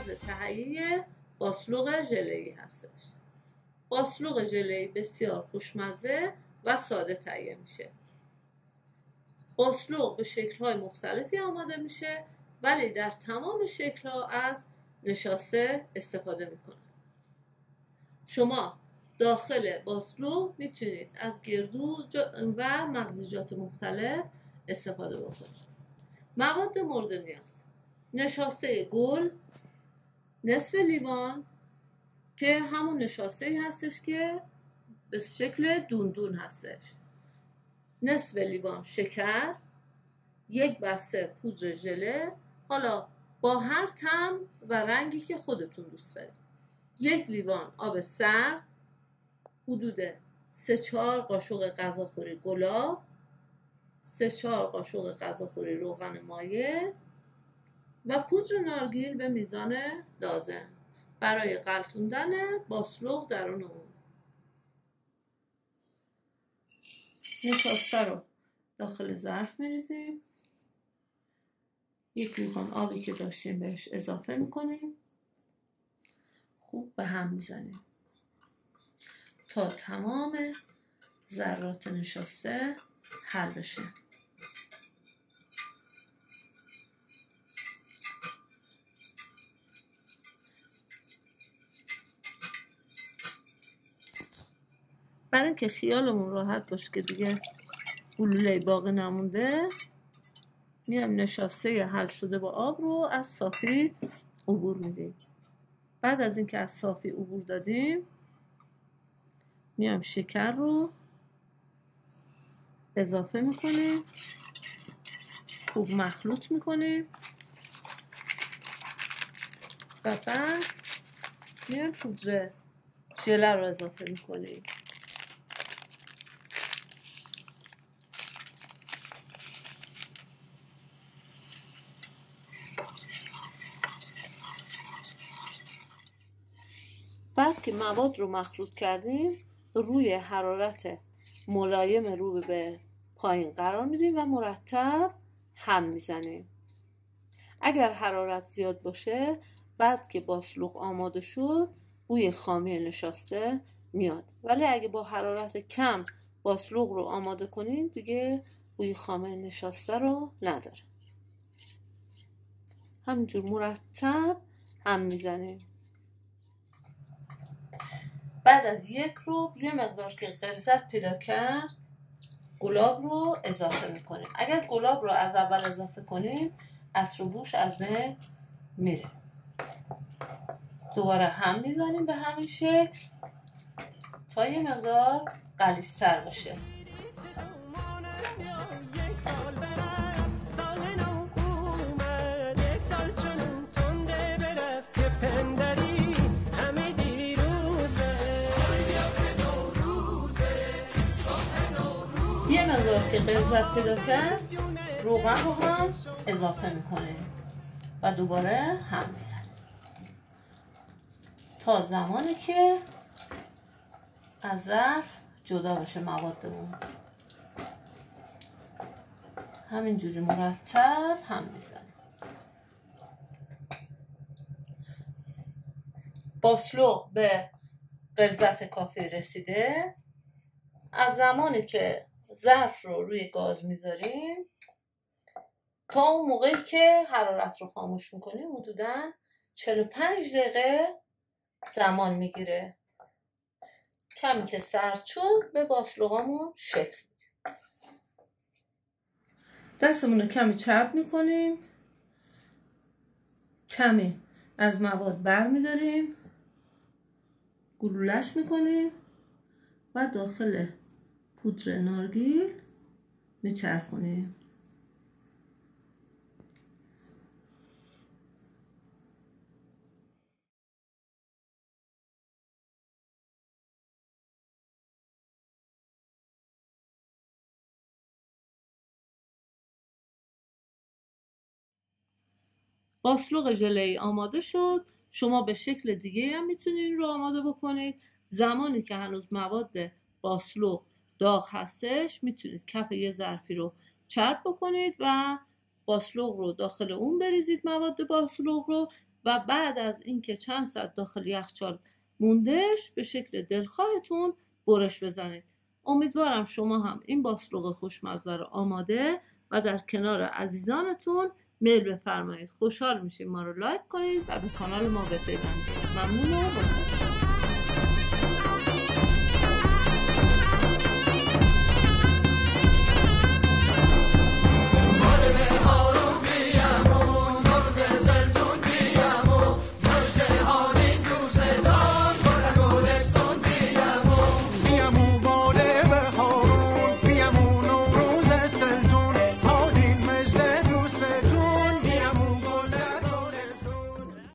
اهل تهیه باسلوق ژله‌ای هستش. باسلوق ژله‌ای بسیار خوشمزه و ساده تهیه میشه. باسلوق به شکل‌های مختلفی آماده میشه، ولی در تمام شکل‌ها از نشاسته استفاده میکنه. شما داخل باسلوق میتونید از گردو و مغزیجات مختلف استفاده بکنید. مواد مورد نیاز: نشاسته گل، نصف لیوان که همون نشاسته هستش که به شکل دوندون هستش، نصف لیوان شکر، یک بسته پودر ژله، حالا با هر طعم و رنگی که خودتون دوست دارید، یک لیوان آب سرد، حدود 3-4 قاشق غذاخوری گلاب، 3-4 قاشق غذاخوری روغن مایع و پودر نارگیل به میزان لازم برای غلتوندن باسلوق درون اون. نشاسته رو داخل ظرف میریزیم، یک لیوان آبی که داشتیم بهش اضافه میکنیم، خوب به هم میزنیم تا تمام ذرات نشاسته حل بشه. برای اینکه خیالمون راحت باشه که دیگه گلوله باقی نمونده، میایم نشاسته حل شده با آب رو از صافی عبور میدیم. بعد از اینکه از صافی عبور دادیم، میایم شکر رو اضافه میکنیم، خوب مخلوط میکنیم و بعد میایم پودر ژله رو اضافه میکنیم. بعد که مواد رو مخلوط کردیم، روی حرارت ملایم رو به پایین قرار میدیم و مرتب هم میزنیم. اگر حرارت زیاد باشه، بعد که باسلوق آماده شد بوی خامی نشاسته میاد، ولی اگه با حرارت کم باسلوق رو آماده کنیم دیگه بوی خامی نشاسته رو نداره. همینجور مرتب هم میزنیم. بعد از یک رو یه مقدار که غلظت پیدا کرد گلاب رو اضافه میکنیم. اگر گلاب رو از اول اضافه کنیم عطر و بوش از بین میره. دوباره هم میزنیم به همین شکل تا یه مقدار غلیظ‌تر بشه. یه مقدار که غلظت پیدا کرد روغن رو هم اضافه میکنیم و دوباره هم میزنیم تا زمانی که از ظرف جدا بشه موادمون. همینجوری مرتب هم میزنیم. باسلوق به غلظت کافی رسیده. از زمانی که ظرف رو روی گاز میذاریم تا اون موقعی که حرارت رو خاموش میکنیم حدوداً 45 دقیقه زمان میگیره. کمی که سرد شد به باسلوقامون شکل میدیم. دستمون رو کمی چرب میکنیم، کمی از مواد بر میداریم، گلولش میکنیم و داخل پودر نارگیل میچرخونیم. باسلوق ژله‌ای آماده شد. شما به شکل دیگه هم میتونید رو آماده بکنید. زمانی که هنوز مواد باسلوق داغ هستش میتونید کف یه ظرفی رو چرب بکنید و باسلوق رو داخل اون بریزید، مواد باسلوق رو و بعد از اینکه چند ساعت داخل یخچال موندش به شکل دلخواهتون برش بزنید. امیدوارم شما هم این باسلوق خوشمزه رو آماده و در کنار عزیزانتون میل بفرمایید. خوشحال میشیم ما رو لایک کنید و به کانال ما بپیوندید. ممنون و متشکرم.